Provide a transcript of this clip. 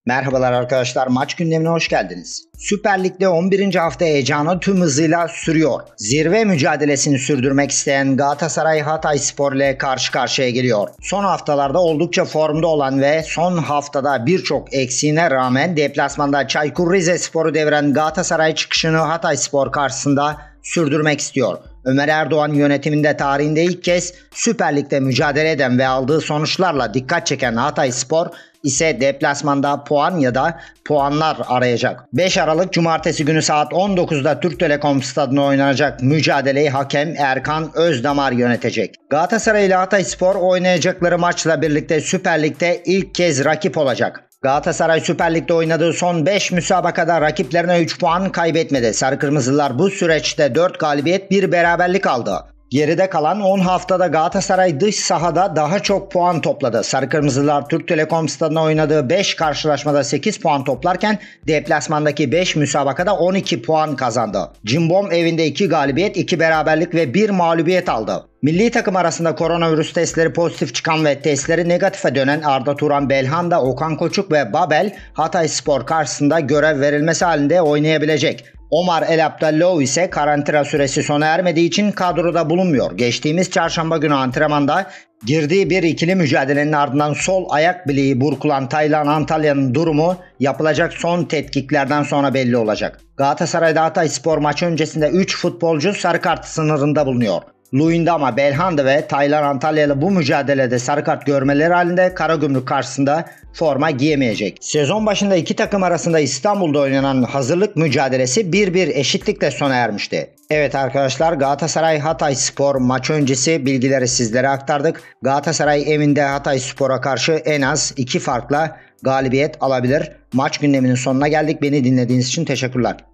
Merhabalar arkadaşlar, maç gündemine hoş geldiniz. Süper Lig'de 11. hafta heyecanı tüm hızıyla sürüyor. Zirve mücadelesini sürdürmek isteyen Galatasaray Hatayspor ile karşı karşıya geliyor. Son haftalarda oldukça formda olan ve son haftada birçok eksiğine rağmen deplasmanda Çaykur Rizespor'u deviren Galatasaray çıkışını Hatayspor karşısında sürdürmek istiyor. Ömer Erdoğan yönetiminde tarihinde ilk kez Süper Lig'de mücadele eden ve aldığı sonuçlarla dikkat çeken Hatayspor ise deplasmanda puan ya da puanlar arayacak. 5 Aralık Cumartesi günü saat 19'da Türk Telekom Stadı'nda oynanacak mücadeleyi hakem Erkan Özdamar yönetecek. Galatasaray ile Hatayspor oynayacakları maçla birlikte Süper Lig'de ilk kez rakip olacak. Galatasaray Süper Lig'de oynadığı son 5 müsabakada rakiplerine 3 puan kaybetmedi. Sarı Kırmızılar bu süreçte 4 galibiyet 1 beraberlik aldı. Geride kalan 10 haftada Galatasaray dış sahada daha çok puan topladı. Sarı Kırmızılar Türk Telekom Stadı'nda oynadığı 5 karşılaşmada 8 puan toplarken deplasmandaki 5 müsabakada 12 puan kazandı. Cimbom evinde 2 galibiyet, 2 beraberlik ve 1 mağlubiyet aldı. Milli takım arasında koronavirüs testleri pozitif çıkan ve testleri negatife dönen Arda Turan, Belhanda, Okan Koçuk ve Babel Hatayspor karşısında görev verilmesi halinde oynayabilecek. Omar El Abdallah ise karantina süresi sona ermediği için kadroda bulunmuyor. Geçtiğimiz çarşamba günü antrenmanda girdiği bir ikili mücadelenin ardından sol ayak bileği burkulan Taylan Antalya'nın durumu yapılacak son tetkiklerden sonra belli olacak. Galatasaray'da Hatayspor maçı öncesinde 3 futbolcu sarı kart sınırında bulunuyor. Luyendama, Belhanda ve Taylan Antalyalı bu mücadelede sarı kart görmeleri halinde Karagümrük karşısında forma giyemeyecek. Sezon başında iki takım arasında İstanbul'da oynanan hazırlık mücadelesi 1-1 eşitlikle sona ermişti. Evet arkadaşlar, Galatasaray Hatayspor maç öncesi bilgileri sizlere aktardık. Galatasaray evinde Hatayspor'a karşı en az 2 farkla galibiyet alabilir. Maç gündeminin sonuna geldik. Beni dinlediğiniz için teşekkürler.